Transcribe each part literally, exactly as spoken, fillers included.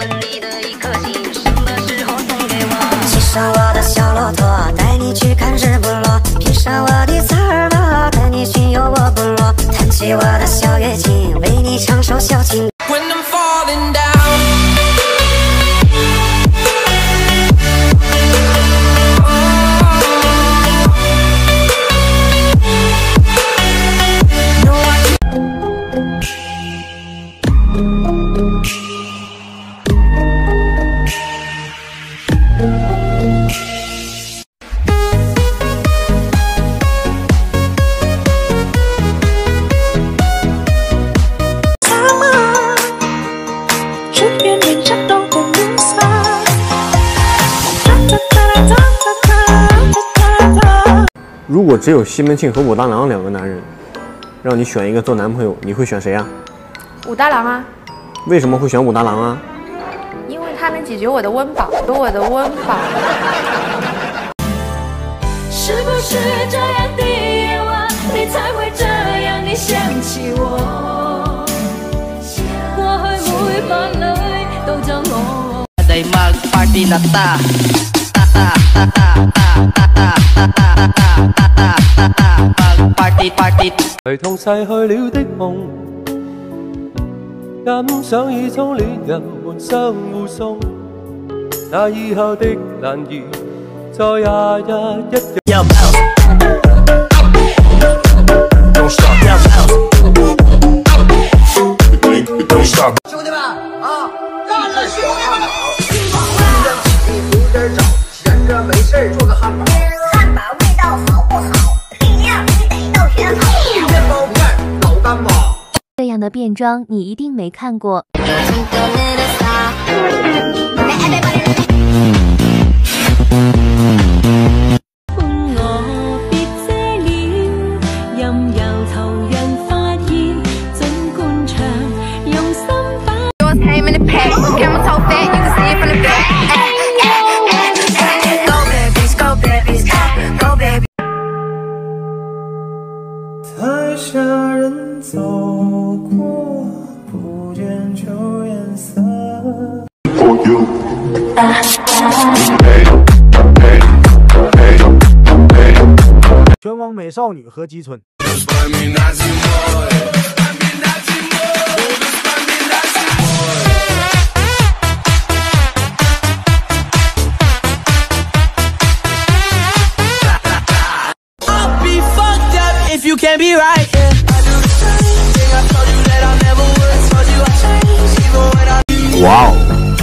吻你的一颗心，什么时候送给我？骑上我的小骆驼，带你去看日不落。披上我的草耳朵，带你巡游我部落。弹起我的小乐琴，为你唱首小情。When I'm falling down. 如果只有西门庆和武大郎两个男人，让你选一个做男朋友，你会选谁啊？ 武大郎啊。 为什么会选武大郎啊？ 因为他能解决我的温饱，有我的温饱。是不是这样的夜晚，你才会这样地想起我？我會每晚裏都將我。Day mag party na ta。Party party， 隨同逝去了的夢，欣賞已初戀人們相互送，那以後的難言，在廿日一日。 兄弟們啊，幹了兄弟們！扶着起，扶着找，閒着沒事做個漢堡。漢堡味道好不好？力量你得都學好。面包片、老乾媽。 这样的變裝你一定沒看過。 台下人走過，不見舊顏色。全網美少女和吉村。 If you can't be right, yeah. I do the same thing. I told you that I never would. Told you I changed even when I. Wow.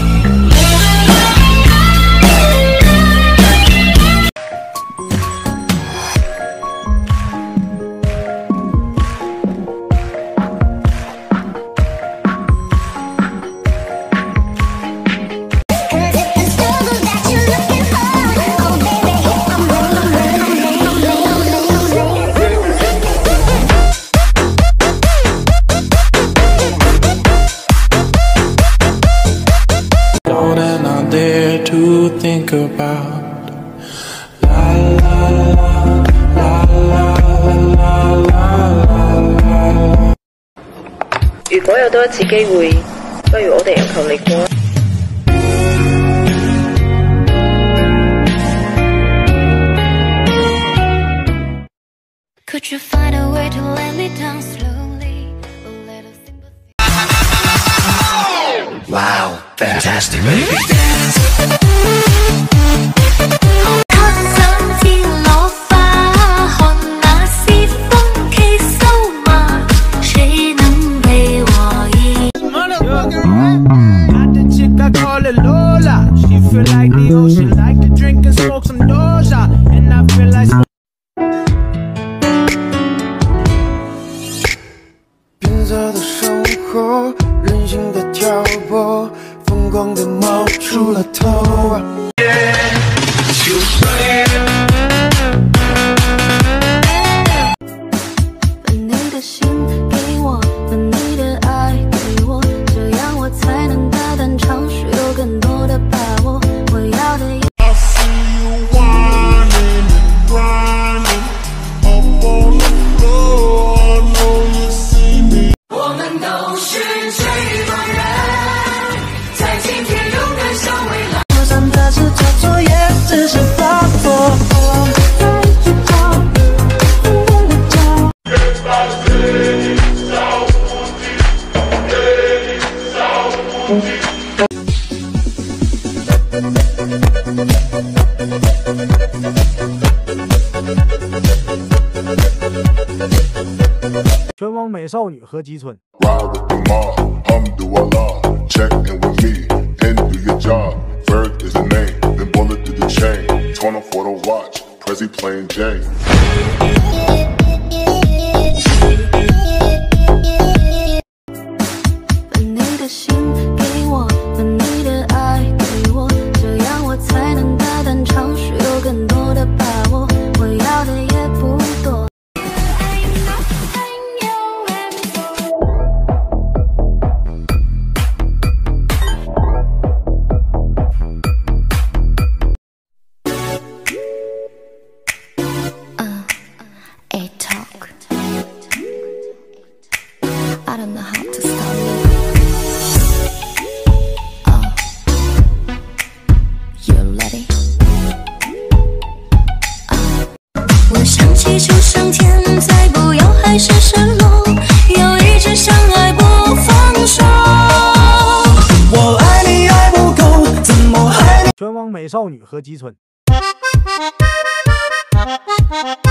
To think about la la la la la la la。 如果有多一次機會，不如我哋有求離過。Could you find a way to let me down slowly? A little sympathy. Wow, fantastic, baby. 变色的生活，任性的挑拨，疯狂的冒出了头啊！把你的心给我，把你的爱给我，这样我才能大胆尝试，有更多的把握。我要的。 我们都是这种人，在今天。 少女和吉村。 Ride with the mob, Alhamdulillah. Check in with me and do your job. Ferg is the name, then bullet through the chain. Twenty for the watch, Prezi playing Jane. 把你的心给我，把你的爱给我，这样我才能大胆尝试，有更多的把握。我要的也不多。 I don't know how to stop me. Oh, you ready? Oh. 我想祈求上天再不要海市蜃楼，要一直相爱不放手。 我爱你爱不够，怎么还能？ 全网美少女和吉村。